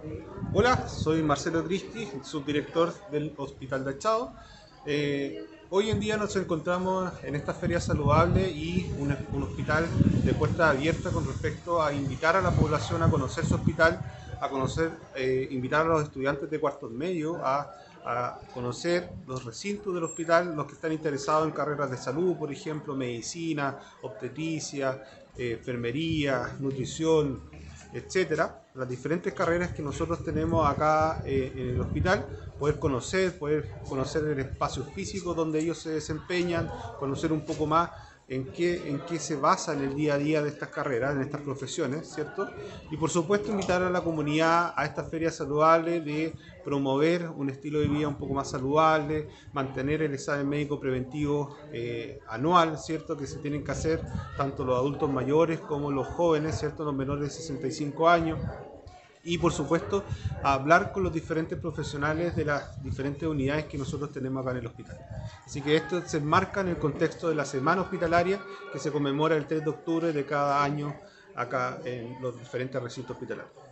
Hola, soy Marcelo Cristi, subdirector del Hospital de Achao. Hoy en día nos encontramos en esta feria saludable y un hospital de puerta abierta con respecto a invitar a la población a conocer su hospital, a conocer, invitar a los estudiantes de cuartos medios a conocer los recintos del hospital, los que están interesados en carreras de salud, por ejemplo, medicina, obstetricia, enfermería, nutrición, etcétera, las diferentes carreras que nosotros tenemos acá en el hospital, poder conocer el espacio físico donde ellos se desempeñan, conocer un poco más en qué se basa en el día a día de estas carreras, en estas profesiones, ¿cierto? Y por supuesto invitar a la comunidad a esta feria saludable de promover un estilo de vida un poco más saludable, mantener el examen médico preventivo anual, ¿cierto? Que se tienen que hacer tanto los adultos mayores como los jóvenes, ¿cierto? Los menores de 65 años. Y por supuesto, hablar con los diferentes profesionales de las diferentes unidades que nosotros tenemos acá en el hospital. Así que esto se enmarca en el contexto de la semana hospitalaria que se conmemora el 3 de octubre de cada año acá en los diferentes recintos hospitalarios.